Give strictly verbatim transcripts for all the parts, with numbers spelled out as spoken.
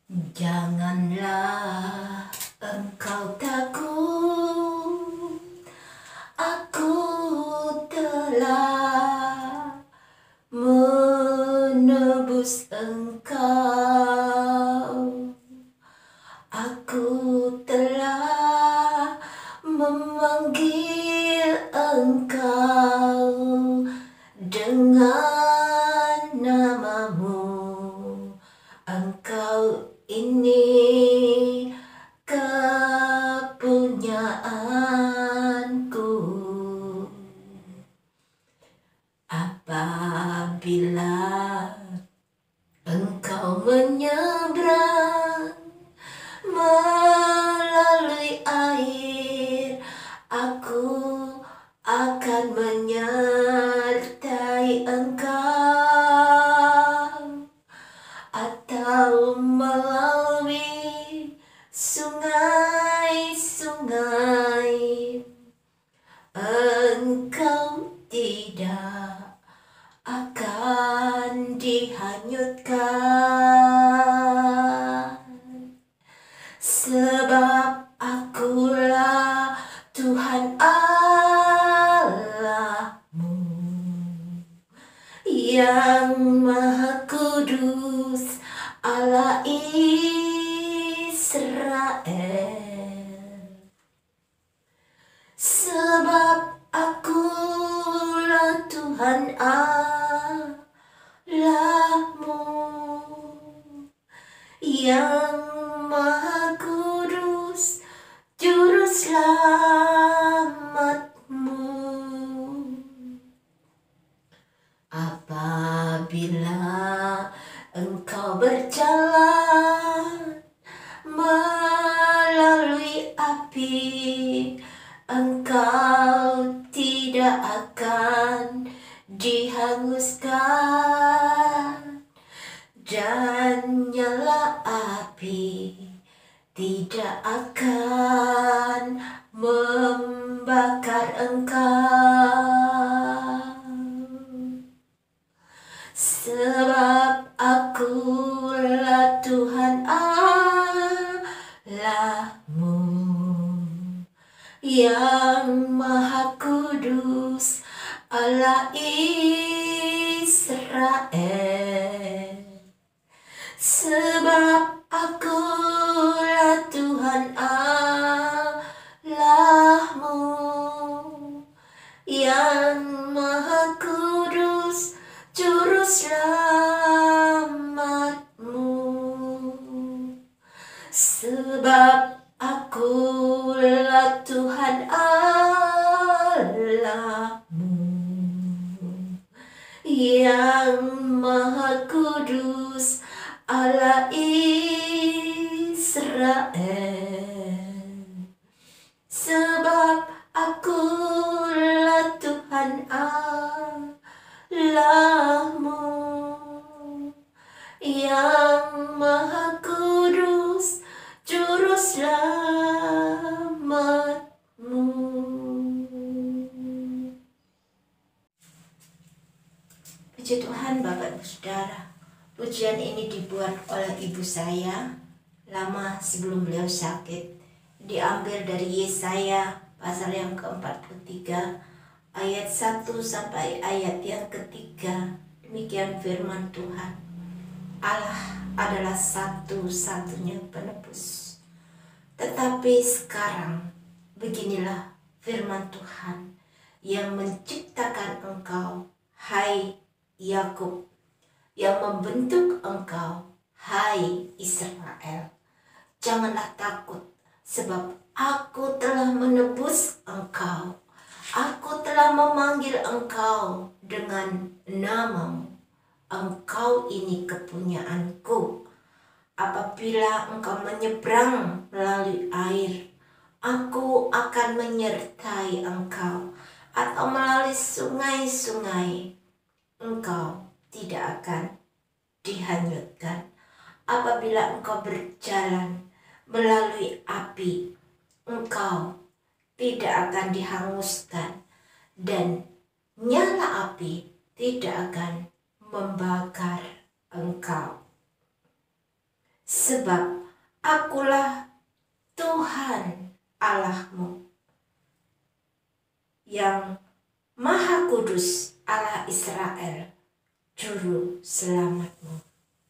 Janganlah engkau takut, aku telah menebus engkau. Aku telah memanggil engkau dengan namamu. Engkau ini kepunyaanku. Apabila engkau menyeberang melalui air, aku akan menyertai engkau. Atau melalui sungai-sungai, engkau tidak akan dihanyutkan. Sebab akulah Tuhan Allahmu yang Maha Kudus, Allah Israel. Sebab akulah Tuhan Allahmu yang Maha Kudus, Juru Selamatmu. Apabila engkau berjalan melalui api, engkau tidak akan dihanguskan, dan nyala api tidak akan membakar engkau. Sebab akulah Tuhan Allahmu yang Maha Kudus, Allah Israel. Sebab akulah Tuhan Allahmu yang Maha Kudus, Juru Selamatmu. Sebab akulah Tuhan Allahmu yang Maha Kudus, Allah Israel. Sebab akulah Tuhan Allahmu yang Maha Kudus, Juru Selamatmu. Puji Tuhan Bapak Ibu Saudara, pujian ini dibuat oleh ibu saya lama sebelum beliau sakit. Diambil dari Yesaya pasal yang ke empat puluh tiga ayat satu sampai ayat yang ketiga. Demikian firman Tuhan. Allah adalah satu-satunya penebus. Tetapi sekarang beginilah firman Tuhan yang menciptakan engkau, hai Yakub, yang membentuk engkau, hai Israel. Janganlah takut, sebab aku telah menebus engkau. Aku telah memanggil engkau dengan namamu. Engkau ini kepunyaanku. Apabila engkau menyeberang melalui air, aku akan menyertai engkau. Atau melalui sungai-sungai, engkau tidak akan dihanyutkan. Apabila engkau berjalan melalui api, engkau tidak akan dihanguskan, dan nyala api tidak akan membakar engkau. sebab akulah Tuhan Allahmu, yang Maha Kudus, Allah Israel, Juru Selamatmu.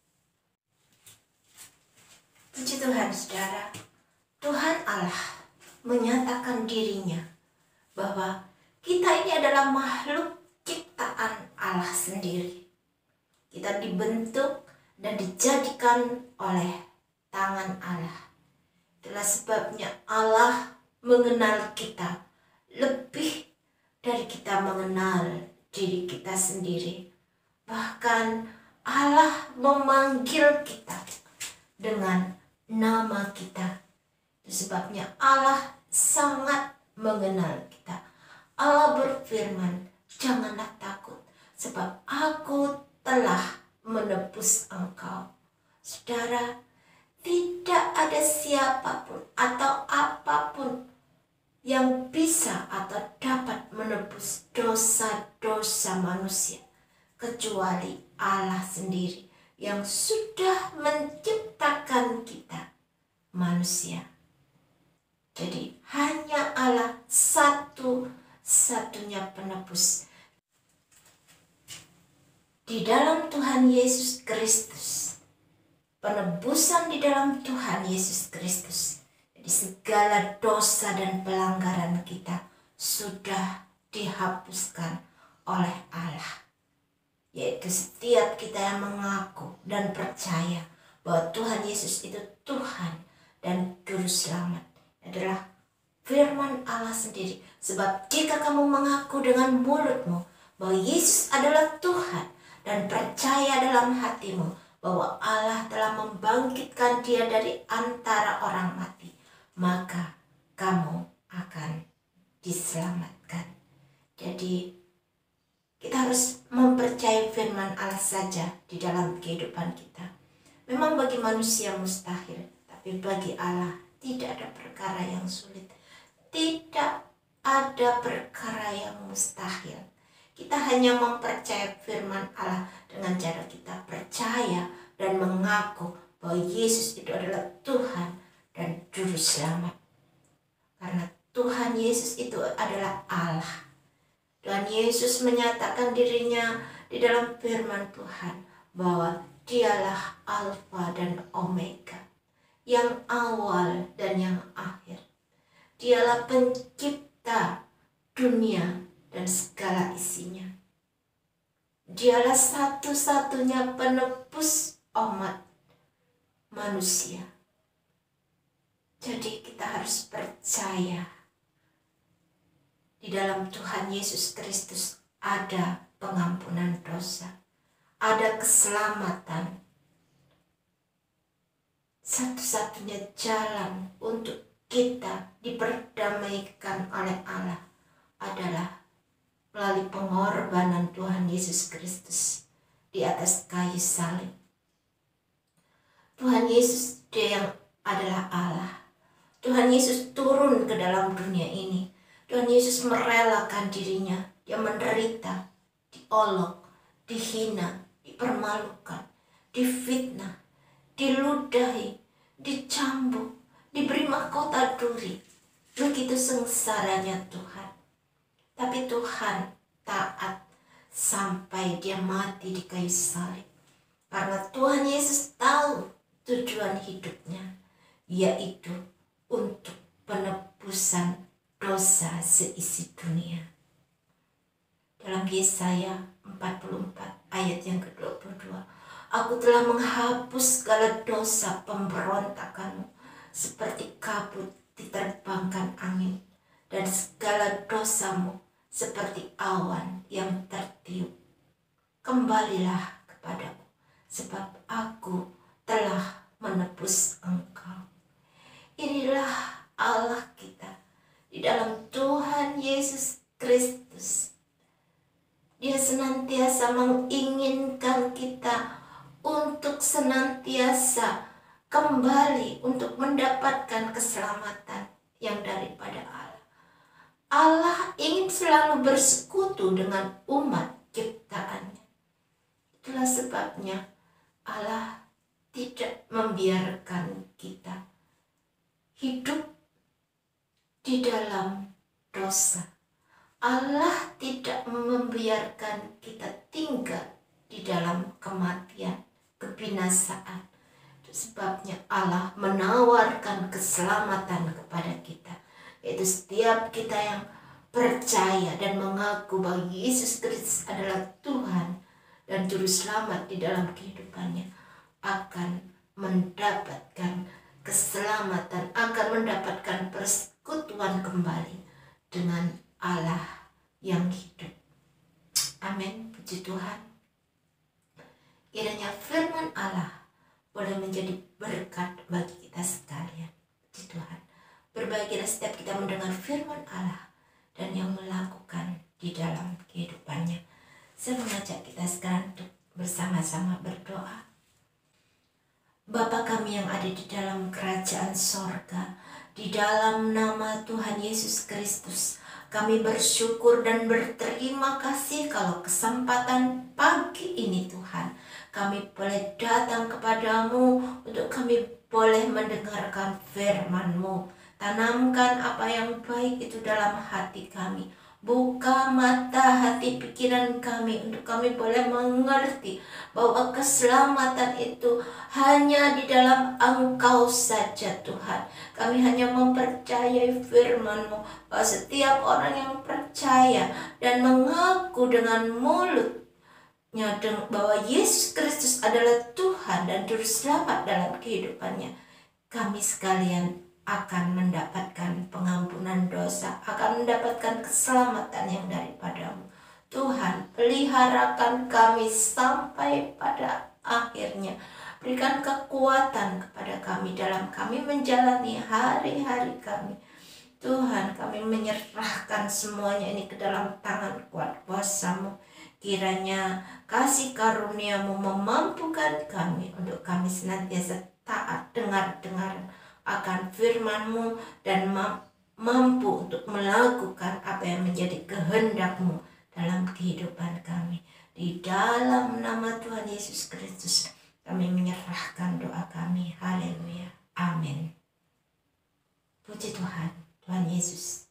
Puji Tuhan, saudara. Tuhan Allah menyatakan dirinya bahwa kita ini adalah makhluk ciptaan Allah sendiri. Kita dibentuk dan dijadikan oleh tangan Allah. Itulah sebabnya Allah mengenal kita lebih dari kita mengenal diri kita sendiri. Bahkan Allah memanggil kita dengan nama kita. Itu sebabnya Allah sangat mengenal kita. Allah berfirman, janganlah takut, sebab aku telah menebus engkau. Saudara, tidak ada siapapun atau apapun yang bisa atau dapat menebus dosa-dosa manusia kecuali Allah sendiri yang sudah menciptakan kita manusia. Jadi hanya Allah satu-satunya penebus. Di dalam Tuhan Yesus Kristus, penebusan di dalam Tuhan Yesus Kristus, jadi segala dosa dan pelanggaran kita sudah dihapuskan oleh Allah. Yaitu setiap kita yang mengaku dan percaya bahwa Tuhan Yesus itu Tuhan dan Juru Selamat, adalah firman Allah sendiri. Sebab jika kamu mengaku dengan mulutmu bahwa Yesus adalah Tuhan dan percaya dalam hatimu bahwa Allah telah membangkitkan dia dari antara orang mati, maka kamu akan diselamatkan. Jadi kita harus mempercayai firman Allah saja di dalam kehidupan kita. Memang bagi manusia mustahil, tapi bagi Allah tidak ada perkara yang sulit. Tidak ada perkara yang mustahil. Kita hanya mempercayai firman Allah dengan cara kita percaya dan mengaku bahwa Yesus itu adalah Tuhan dan Juru Selamat. Karena Tuhan Yesus itu adalah Allah. Tuhan Yesus menyatakan dirinya di dalam firman Tuhan bahwa dialah Alfa dan Omega, yang awal dan yang akhir. Dialah pencipta dunia dan segala isinya. Dialah satu-satunya penebus umat manusia. Jadi kita harus percaya di dalam Tuhan Yesus Kristus ada pengampunan dosa, ada keselamatan. Satu-satunya jalan untuk kita diperdamaikan oleh Allah adalah melalui pengorbanan Tuhan Yesus Kristus di atas kayu salib. Tuhan Yesus, dia yang adalah Allah. Tuhan Yesus turun ke dalam dunia ini. Tuhan Yesus merelakan dirinya. Dia menderita, diolok, dihina, dipermalukan, difitnah, diludahi, dicambuk, diberi mahkota duri. Begitu sengsaranya Tuhan. Tapi Tuhan taat sampai dia mati di kayu salib. Karena Tuhan Yesus tahu tujuan hidupnya, yaitu untuk penebusan dosa seisi dunia. Dalam Yesaya empat puluh empat ayat yang ke dua puluh dua, aku telah menghapus segala dosa pemberontakanmu seperti kabut diterbangkan angin, dan segala dosamu seperti awan yang tertiup. Kembalilah kepadaku, sebab aku telah menebus engkau. Inilah Allah kita di dalam Tuhan Yesus Kristus. Dia senantiasa menginginkan kita untuk senantiasa kembali untuk mendapatkan keselamatan yang daripada Allah. Allah ingin selalu bersekutu dengan umat ciptaannya. Itulah sebabnya Allah tidak membiarkan kita hidup di dalam dosa. Allah tidak membiarkan kita tinggal di dalam kematian, kebinasaan. Itu sebabnya Allah menawarkan keselamatan kepada kita, yaitu setiap kita yang percaya dan mengaku bahwa Yesus Kristus adalah Tuhan dan Juru Selamat di dalam kehidupannya akan mendapatkan keselamatan, akan mendapatkan persekutuan kembali dengan Allah yang hidup. Amin. Puji Tuhan. Kiranya firman Allah boleh menjadi berkat bagi kita sekalian. Puji Tuhan. Berbahagialah setiap kita mendengar firman Allah dan yang melakukan di dalam kehidupannya. Saya mengajak kita sekarang untuk bersama-sama berdoa. Bapa kami yang ada di dalam kerajaan sorga, di dalam nama Tuhan Yesus Kristus, kami bersyukur dan berterima kasih kalau kesempatan pagi ini Tuhan, kami boleh datang kepadamu untuk kami boleh mendengarkan firman-Mu. Tanamkan apa yang baik itu dalam hati kami. Buka mata hati pikiran kami untuk kami boleh mengerti bahwa keselamatan itu hanya di dalam Engkau saja Tuhan. Kami hanya mempercayai firman-Mu bahwa setiap orang yang percaya dan mengaku dengan mulutnya bahwa Yesus Kristus adalah Tuhan dan Juru Selamat dalam kehidupannya, kami sekalian akan mendapatkan pengampunan dosa, akan mendapatkan keselamatan yang daripada-Mu. Tuhan, peliharakan kami sampai pada akhirnya. Berikan kekuatan kepada kami dalam kami menjalani hari-hari kami. Tuhan, kami menyerahkan semuanya ini ke dalam tangan kuat kuasa-Mu. Kiranya kasih karunia-Mu memampukan kami untuk kami senantiasa taat dengar-dengar akan firman-Mu dan mampu untuk melakukan apa yang menjadi kehendak-Mu dalam kehidupan kami. Di dalam nama Tuhan Yesus Kristus kami menyerahkan doa kami. Haleluya. Amin. Puji Tuhan. Tuhan Yesus